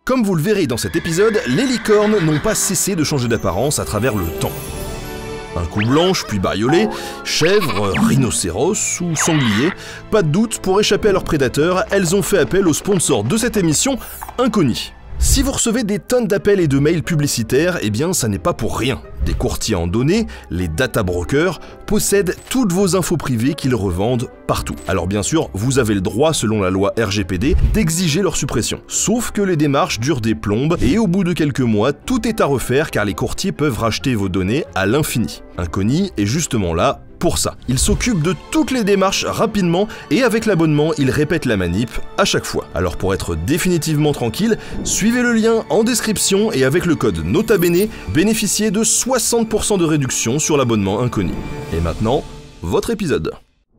Comme vous le verrez dans cet épisode, les licornes n'ont pas cessé de changer d'apparence à travers le temps. Un coup blanche, puis bariolée, chèvre, rhinocéros ou sanglier, pas de doute, pour échapper à leurs prédateurs, elles ont fait appel au sponsor de cette émission, Inconi. Si vous recevez des tonnes d'appels et de mails publicitaires, eh bien ça n'est pas pour rien. Des courtiers en données, les data brokers, possèdent toutes vos infos privées qu'ils revendent partout. Alors bien sûr, vous avez le droit, selon la loi RGPD, d'exiger leur suppression. Sauf que les démarches durent des plombes et au bout de quelques mois, tout est à refaire car les courtiers peuvent racheter vos données à l'infini. Inconi est justement là pour ça. Il s'occupe de toutes les démarches rapidement et avec l'abonnement, il répète la manip à chaque fois. Alors pour être définitivement tranquille, suivez le lien en description et avec le code NOTABENE, bénéficiez de 60% de réduction sur l'abonnement Inconi. Et maintenant, votre épisode.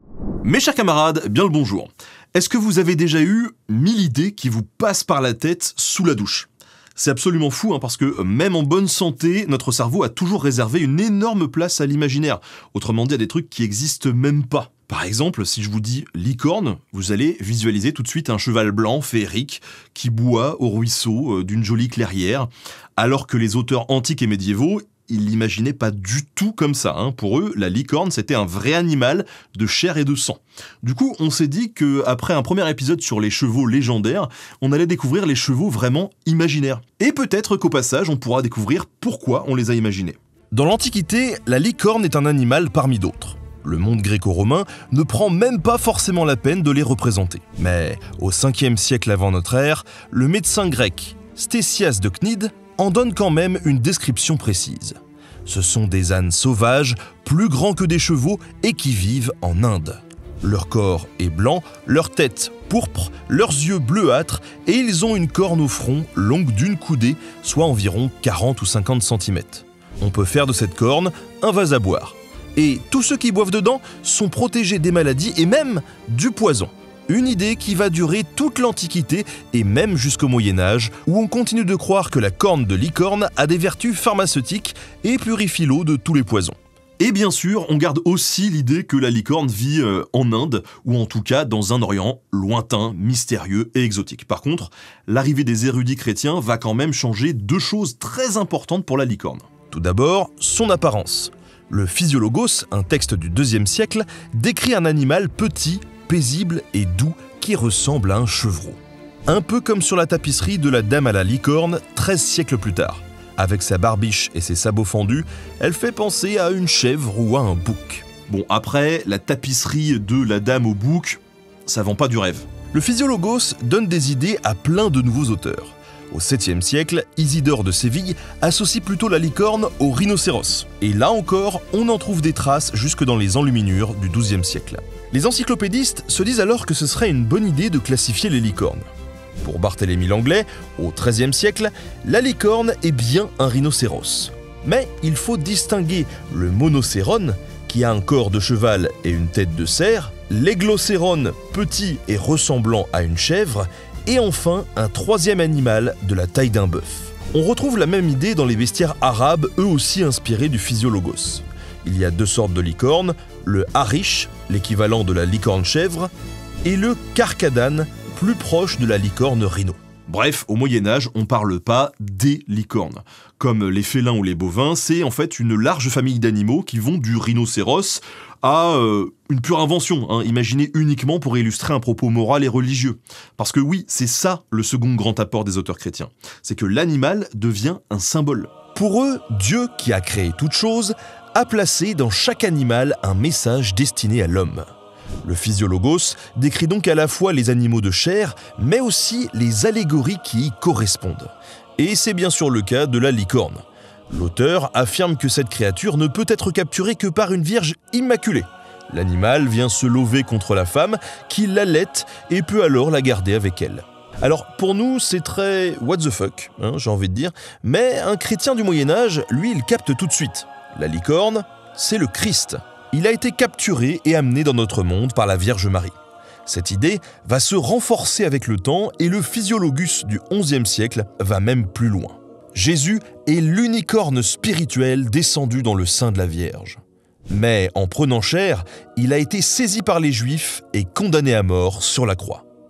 Mes chers camarades, bien le bonjour. Est-ce que vous avez déjà eu 1000 idées qui vous passent par la tête sous la douche ? C'est absolument fou parce que même en bonne santé, notre cerveau a toujours réservé une énorme place à l'imaginaire. Autrement dit, à des trucs qui existent même pas. Par exemple, si je vous dis licorne, vous allez visualiser tout de suite un cheval blanc féerique qui boit au ruisseau d'une jolie clairière, alors que les auteurs antiques et médiévaux, ils l'imaginaient pas du tout comme ça. Pour eux, la licorne, c'était un vrai animal de chair et de sang. Du coup, on s'est dit qu'après un premier épisode sur les chevaux légendaires, on allait découvrir les chevaux vraiment imaginaires. Et peut-être qu'au passage, on pourra découvrir pourquoi on les a imaginés. Dans l'Antiquité, la licorne est un animal parmi d'autres. Le monde gréco-romain ne prend même pas forcément la peine de les représenter. Mais au 5e siècle avant notre ère, le médecin grec Stésias de Cnide en donne quand même une description précise. Ce sont des ânes sauvages, plus grands que des chevaux et qui vivent en Inde. Leur corps est blanc, leur tête pourpre, leurs yeux bleuâtres et ils ont une corne au front longue d'une coudée, soit environ 40 ou 50 cm. On peut faire de cette corne un vase à boire. Et tous ceux qui boivent dedans sont protégés des maladies et même du poison. Une idée qui va durer toute l'Antiquité et même jusqu'au Moyen-Âge, où on continue de croire que la corne de licorne a des vertus pharmaceutiques et purifie l'eau de tous les poisons. Et bien sûr, on garde aussi l'idée que la licorne vit en Inde, ou en tout cas dans un Orient lointain, mystérieux et exotique. Par contre, l'arrivée des érudits chrétiens va quand même changer deux choses très importantes pour la licorne. Tout d'abord, son apparence. Le Physiologos, un texte du IIe siècle, décrit un animal petit, paisible et doux qui ressemble à un chevreau. Un peu comme sur la tapisserie de la Dame à la licorne 13 siècles plus tard. Avec sa barbiche et ses sabots fendus, elle fait penser à une chèvre ou à un bouc. Bon, après, la tapisserie de la Dame au bouc, ça vend pas du rêve. Le Physiologos donne des idées à plein de nouveaux auteurs. Au 7e siècle, Isidore de Séville associe plutôt la licorne au rhinocéros. Et là encore, on en trouve des traces jusque dans les enluminures du XIIe siècle. Les encyclopédistes se disent alors que ce serait une bonne idée de classifier les licornes. Pour Barthélemy Langlais, au XIIIe siècle, la licorne est bien un rhinocéros. Mais il faut distinguer le monocérone, qui a un corps de cheval et une tête de cerf, l'églocérone, petit et ressemblant à une chèvre, et enfin un troisième animal de la taille d'un bœuf. On retrouve la même idée dans les bestiaires arabes, eux aussi inspirés du Physiologos. Il y a deux sortes de licornes, le harish, l'équivalent de la licorne chèvre, et le carcadane, plus proche de la licorne rhino. Bref, au Moyen-Âge, on parle pas des licornes. Comme les félins ou les bovins, c'est en fait une large famille d'animaux qui vont du rhinocéros à une pure invention, imaginée uniquement pour illustrer un propos moral et religieux. Parce que oui, c'est ça le second grand apport des auteurs chrétiens. C'est que l'animal devient un symbole. Pour eux, Dieu, qui a créé toute chose, a placé dans chaque animal un message destiné à l'homme. Le Physiologos décrit donc à la fois les animaux de chair, mais aussi les allégories qui y correspondent. Et c'est bien sûr le cas de la licorne. L'auteur affirme que cette créature ne peut être capturée que par une vierge immaculée. L'animal vient se lever contre la femme, qui l'allaite et peut alors la garder avec elle. Alors pour nous, c'est très what the fuck, j'ai envie de dire, mais un chrétien du Moyen-Âge, lui, il capte tout de suite. La licorne, c'est le Christ. Il a été capturé et amené dans notre monde par la Vierge Marie. Cette idée va se renforcer avec le temps et le Physiologus du XIe siècle va même plus loin. Jésus est l'unicorne spirituel descendu dans le sein de la Vierge. Mais en prenant chair, il a été saisi par les Juifs et condamné à mort sur la croix.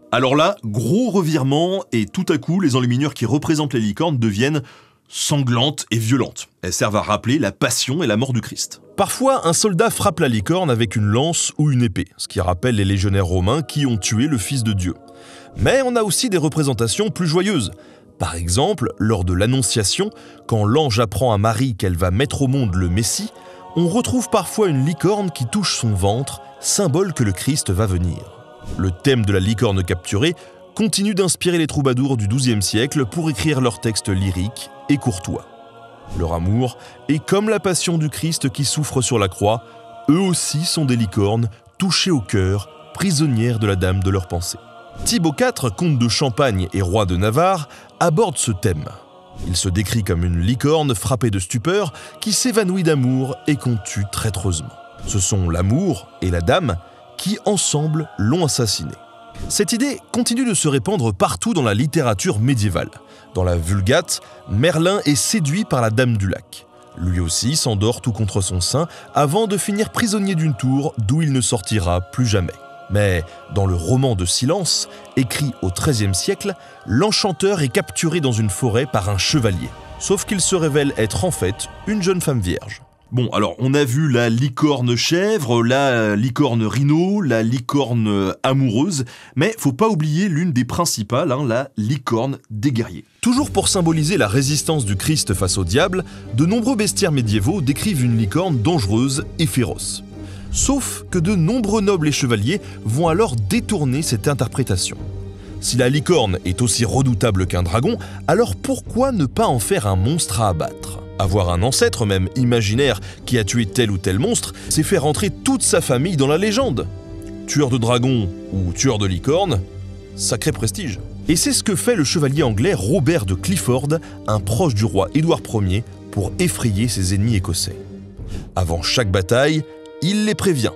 Alors là, gros revirement, et tout à coup, les enluminures qui représentent les licornes deviennent sanglantes et violentes. Elles servent à rappeler la passion et la mort du Christ. Parfois, un soldat frappe la licorne avec une lance ou une épée, ce qui rappelle les légionnaires romains qui ont tué le Fils de Dieu. Mais on a aussi des représentations plus joyeuses. Par exemple, lors de l'Annonciation, quand l'ange apprend à Marie qu'elle va mettre au monde le Messie, on retrouve parfois une licorne qui touche son ventre, symbole que le Christ va venir. Le thème de la licorne capturée continue d'inspirer les troubadours du XIIe siècle pour écrire leurs textes lyriques et courtois. Leur amour est comme la passion du Christ qui souffre sur la croix, eux aussi sont des licornes, touchées au cœur, prisonnières de la dame de leur pensée. Thibaut IV, comte de Champagne et roi de Navarre, aborde ce thème. Il se décrit comme une licorne frappée de stupeur qui s'évanouit d'amour et qu'on tue traîtreusement. Ce sont l'amour et la dame qui, ensemble, l'ont assassiné. Cette idée continue de se répandre partout dans la littérature médiévale. Dans la Vulgate, Merlin est séduit par la Dame du Lac. Lui aussi s'endort tout contre son sein avant de finir prisonnier d'une tour d'où il ne sortira plus jamais. Mais dans le roman de Silence, écrit au XIIIe siècle, l'enchanteur est capturé dans une forêt par un chevalier. Sauf qu'il se révèle être en fait une jeune femme vierge. Bon, alors on a vu la licorne chèvre, la licorne rhino, la licorne amoureuse, mais faut pas oublier l'une des principales, la licorne des guerriers. Toujours pour symboliser la résistance du Christ face au diable, de nombreux bestiaires médiévaux décrivent une licorne dangereuse et féroce. Sauf que de nombreux nobles et chevaliers vont alors détourner cette interprétation. Si la licorne est aussi redoutable qu'un dragon, alors pourquoi ne pas en faire un monstre à abattre ? Avoir un ancêtre, même imaginaire, qui a tué tel ou tel monstre, c'est faire entrer toute sa famille dans la légende. Tueur de dragon ou tueur de licorne, sacré prestige. Et c'est ce que fait le chevalier anglais Robert de Clifford, un proche du roi Édouard Ier, pour effrayer ses ennemis écossais. Avant chaque bataille, il les prévient.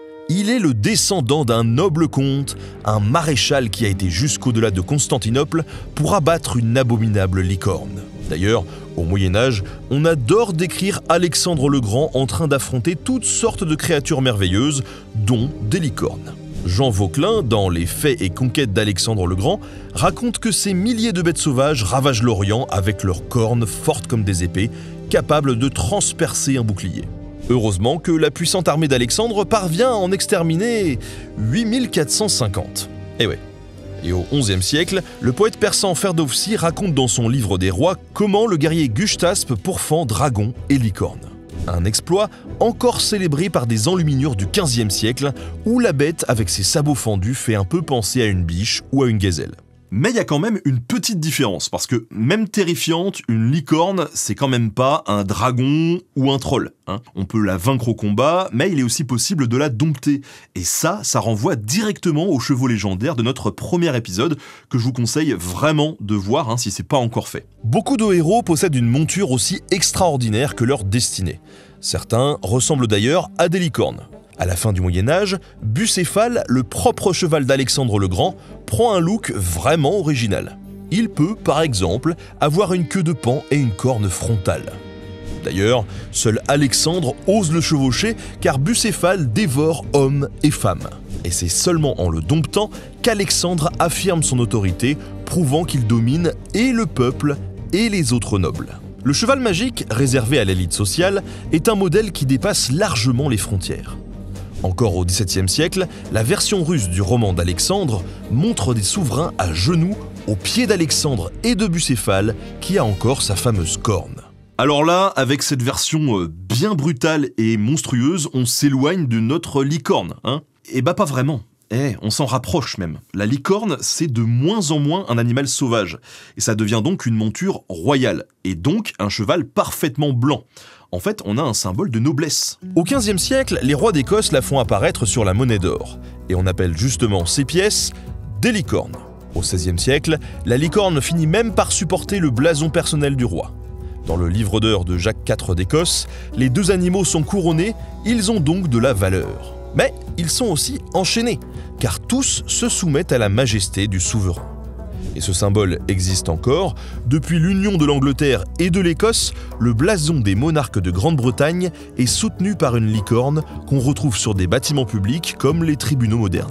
Il est le descendant d'un noble comte, un maréchal qui a été jusqu'au-delà de Constantinople pour abattre une abominable licorne. D'ailleurs, au Moyen-Âge, on adore décrire Alexandre le Grand en train d'affronter toutes sortes de créatures merveilleuses, dont des licornes. Jean Vauquelin, dans Les Faits et conquêtes d'Alexandre le Grand, raconte que ces milliers de bêtes sauvages ravagent l'Orient avec leurs cornes fortes comme des épées, capables de transpercer un bouclier. Heureusement que la puissante armée d'Alexandre parvient à en exterminer 8450. Eh ouais. Et au XIe siècle, le poète persan Ferdowsi raconte dans son livre des rois comment le guerrier Gustaspe pourfend dragons et licornes. Un exploit encore célébré par des enluminures du XVe siècle où la bête avec ses sabots fendus fait un peu penser à une biche ou à une gazelle. Mais il y a quand même une petite différence, parce que même terrifiante, une licorne, c'est quand même pas un dragon ou un troll. On peut la vaincre au combat, mais il est aussi possible de la dompter. Et ça renvoie directement aux chevaux légendaires de notre premier épisode, que je vous conseille vraiment de voir si c'est pas encore fait. Beaucoup de héros possèdent une monture aussi extraordinaire que leur destinée. Certains ressemblent d'ailleurs à des licornes. À la fin du Moyen-Âge, Bucéphale, le propre cheval d'Alexandre le Grand, prend un look vraiment original. Il peut, par exemple, avoir une queue de paon et une corne frontale. D'ailleurs, seul Alexandre ose le chevaucher car Bucéphale dévore hommes et femmes. Et c'est seulement en le domptant qu'Alexandre affirme son autorité, prouvant qu'il domine et le peuple et les autres nobles. Le cheval magique, réservé à l'élite sociale, est un modèle qui dépasse largement les frontières. Encore au XVIIe siècle, la version russe du roman d'Alexandre montre des souverains à genoux aux pieds d'Alexandre et de Bucéphale qui a encore sa fameuse corne. Alors là, avec cette version bien brutale et monstrueuse, on s'éloigne de notre licorne, Eh bah pas vraiment. On s'en rapproche même. La licorne, c'est de moins en moins un animal sauvage. Et ça devient donc une monture royale. Et donc un cheval parfaitement blanc. En fait, on a un symbole de noblesse. Au XVe siècle, les rois d'Écosse la font apparaître sur la monnaie d'or. Et on appelle justement ces pièces des licornes. Au XVIe siècle, la licorne finit même par supporter le blason personnel du roi. Dans le livre d'heures de Jacques IV d'Écosse, les deux animaux sont couronnés, ils ont donc de la valeur. Mais ils sont aussi enchaînés, car tous se soumettent à la majesté du souverain. Et ce symbole existe encore. Depuis l'union de l'Angleterre et de l'Écosse, le blason des monarques de Grande-Bretagne est soutenu par une licorne qu'on retrouve sur des bâtiments publics comme les tribunaux modernes.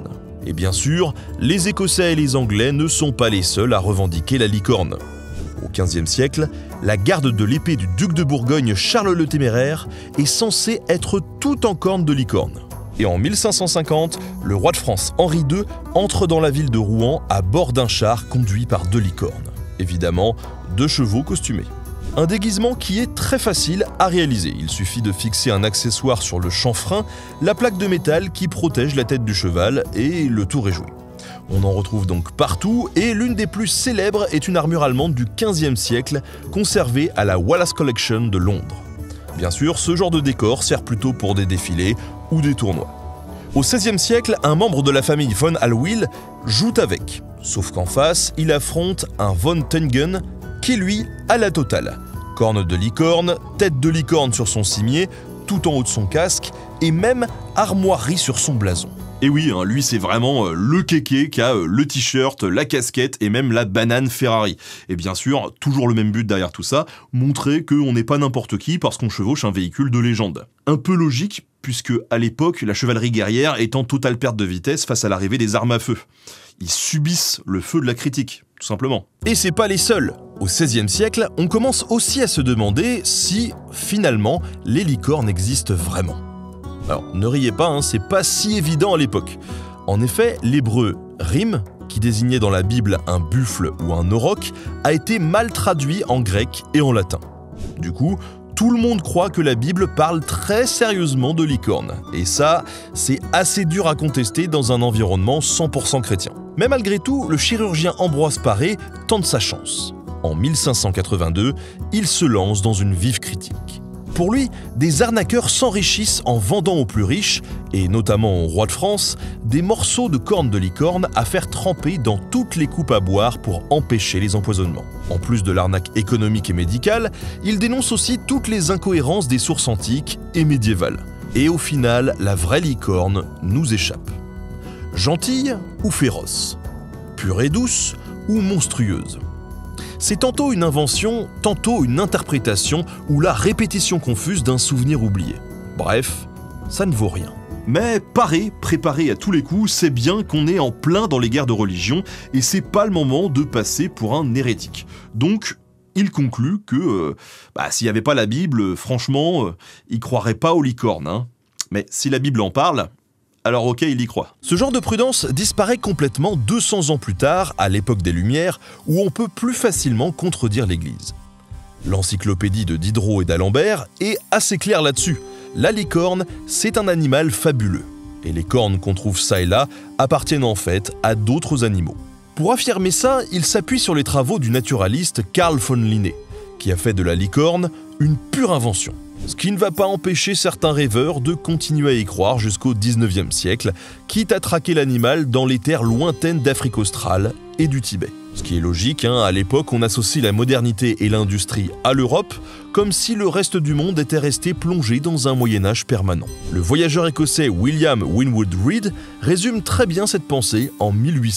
Et bien sûr, les Écossais et les Anglais ne sont pas les seuls à revendiquer la licorne. Au XVe siècle, la garde de l'épée du duc de Bourgogne Charles le Téméraire est censée être toute en cornes de licorne. Et en 1550, le roi de France Henri II entre dans la ville de Rouen à bord d'un char conduit par 2 licornes. Évidemment, 2 chevaux costumés. Un déguisement qui est très facile à réaliser. Il suffit de fixer un accessoire sur le chanfrein, la plaque de métal qui protège la tête du cheval, et le tour est joué. On en retrouve donc partout, et l'une des plus célèbres est une armure allemande du XVe siècle, conservée à la Wallace Collection de Londres. Bien sûr, ce genre de décor sert plutôt pour des défilés ou des tournois. Au XVIe siècle, un membre de la famille von Hallwyl joue avec. Sauf qu'en face, il affronte un von Teungen qui lui a la totale. Cornes de licorne, tête de licorne sur son cimier, tout en haut de son casque, et même armoirie sur son blason. Et oui, lui c'est vraiment le kéké qui a le t-shirt, la casquette et même la banane Ferrari. Et bien sûr, toujours le même but derrière tout ça, montrer qu'on n'est pas n'importe qui parce qu'on chevauche un véhicule de légende. Un peu logique, puisque à l'époque, la chevalerie guerrière est en totale perte de vitesse face à l'arrivée des armes à feu. Ils subissent le feu de la critique, tout simplement. Et c'est pas les seuls. Au XVIe siècle, on commence aussi à se demander si, finalement, les licornes existent vraiment. Alors, ne riez pas, c'est pas si évident à l'époque. En effet, l'hébreu « rim », qui désignait dans la Bible un buffle ou un auroch, a été mal traduit en grec et en latin. Du coup, tout le monde croit que la Bible parle très sérieusement de licornes. Et ça, c'est assez dur à contester dans un environnement 100% chrétien. Mais malgré tout, le chirurgien Ambroise Paré tente sa chance. En 1582, il se lance dans une vive critique. Pour lui, des arnaqueurs s'enrichissent en vendant aux plus riches, et notamment au roi de France, des morceaux de cornes de licorne à faire tremper dans toutes les coupes à boire pour empêcher les empoisonnements. En plus de l'arnaque économique et médicale, il dénonce aussi toutes les incohérences des sources antiques et médiévales. Et au final, la vraie licorne nous échappe. Gentille ou féroce? Pure et douce ou monstrueuse? C'est tantôt une invention, tantôt une interprétation ou la répétition confuse d'un souvenir oublié. Bref, ça ne vaut rien. Mais Paré, préparé à tous les coups, sait bien qu'on est en plein dans les guerres de religion et c'est pas le moment de passer pour un hérétique. Donc, il conclut que s'il n'y avait pas la Bible, franchement, il croirait pas aux licornes. Mais si la Bible en parle, alors ok, il y croit. Ce genre de prudence disparaît complètement 200 ans plus tard, à l'époque des Lumières, où on peut plus facilement contredire l'Église. L'encyclopédie de Diderot et d'Alembert est assez claire là-dessus. La licorne, c'est un animal fabuleux. Et les cornes qu'on trouve ça et là appartiennent en fait à d'autres animaux. Pour affirmer ça, il s'appuie sur les travaux du naturaliste Carl von Linné, qui a fait de la licorne une pure invention. Ce qui ne va pas empêcher certains rêveurs de continuer à y croire jusqu'au XIXe siècle, quitte à traquer l'animal dans les terres lointaines d'Afrique australe et du Tibet. Ce qui est logique, à l'époque on associe la modernité et l'industrie à l'Europe, comme si le reste du monde était resté plongé dans un Moyen-Âge permanent. Le voyageur écossais William Winwood Reade résume très bien cette pensée en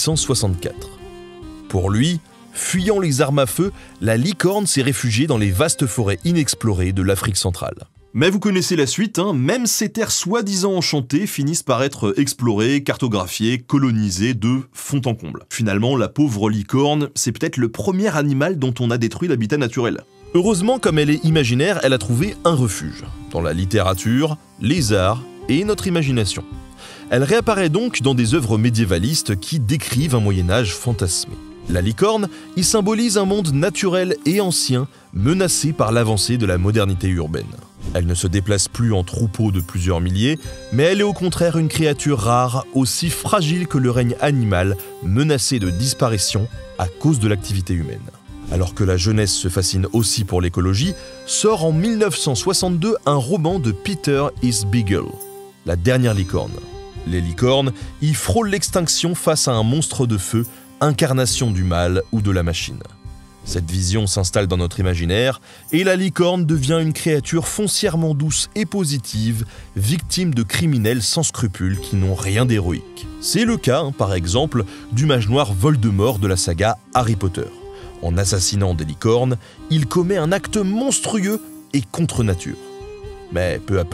1864. Pour lui, fuyant les armes à feu, la licorne s'est réfugiée dans les vastes forêts inexplorées de l'Afrique centrale. Mais vous connaissez la suite, même ces terres soi-disant enchantées finissent par être explorées, cartographiées, colonisées de fond en comble. Finalement, la pauvre licorne, c'est peut-être le premier animal dont on a détruit l'habitat naturel. Heureusement, comme elle est imaginaire, elle a trouvé un refuge, dans la littérature, les arts et notre imagination. Elle réapparaît donc dans des œuvres médiévalistes qui décrivent un Moyen-Âge fantasmé. La licorne y symbolise un monde naturel et ancien, menacé par l'avancée de la modernité urbaine. Elle ne se déplace plus en troupeau de plusieurs milliers, mais elle est au contraire une créature rare, aussi fragile que le règne animal, menacé de disparition à cause de l'activité humaine. Alors que la jeunesse se fascine aussi pour l'écologie, sort en 1962 un roman de Peter Beagle, La dernière licorne. Les licornes y frôlent l'extinction face à un monstre de feu, incarnation du mal ou de la machine. Cette vision s'installe dans notre imaginaire et la licorne devient une créature foncièrement douce et positive, victime de criminels sans scrupules qui n'ont rien d'héroïque. C'est le cas, par exemple, du mage noir Voldemort de la saga Harry Potter. En assassinant des licornes, il commet un acte monstrueux et contre nature. Mais peu à peu,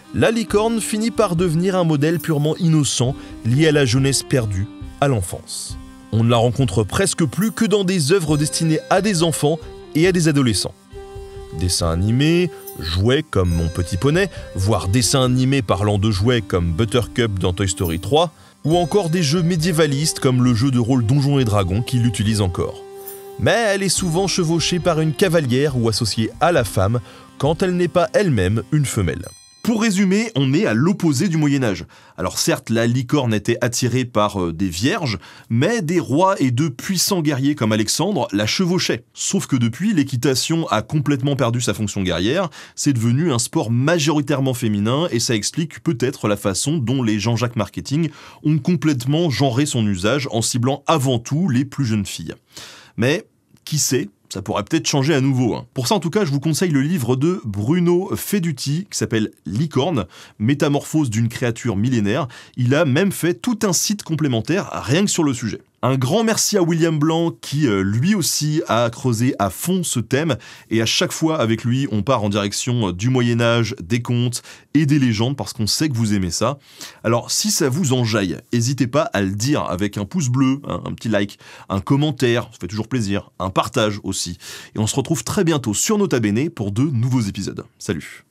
la licorne finit par devenir un modèle purement innocent, lié à la jeunesse perdue, à l'enfance. On ne la rencontre presque plus que dans des œuvres destinées à des enfants et à des adolescents. Dessins animés, jouets comme Mon Petit Poney, voire dessins animés parlant de jouets comme Buttercup dans Toy Story 3, ou encore des jeux médiévalistes comme le jeu de rôle Donjons et Dragons qui l'utilise encore. Mais elle est souvent chevauchée par une cavalière ou associée à la femme quand elle n'est pas elle-même une femelle. Pour résumer, on est à l'opposé du Moyen-Âge. Alors certes, la licorne était attirée par des vierges, mais des rois et de puissants guerriers comme Alexandre la chevauchaient. Sauf que depuis, l'équitation a complètement perdu sa fonction guerrière, c'est devenu un sport majoritairement féminin et ça explique peut-être la façon dont les Jean-Jacques Marketing ont complètement genré son usage en ciblant avant tout les plus jeunes filles. Mais qui sait ? Ça pourrait peut-être changer à nouveau. Pour ça, en tout cas, je vous conseille le livre de Bruno Feduti qui s'appelle Licorne, métamorphose d'une créature millénaire. Il a même fait tout un site complémentaire rien que sur le sujet. Un grand merci à William Blanc qui, lui aussi, a creusé à fond ce thème. Et à chaque fois, avec lui, on part en direction du Moyen-Âge, des contes et des légendes parce qu'on sait que vous aimez ça. Alors, si ça vous enjaille, n'hésitez pas à le dire avec un pouce bleu, un petit like, un commentaire, ça fait toujours plaisir, un partage aussi. Et on se retrouve très bientôt sur Nota Bene pour de nouveaux épisodes. Salut!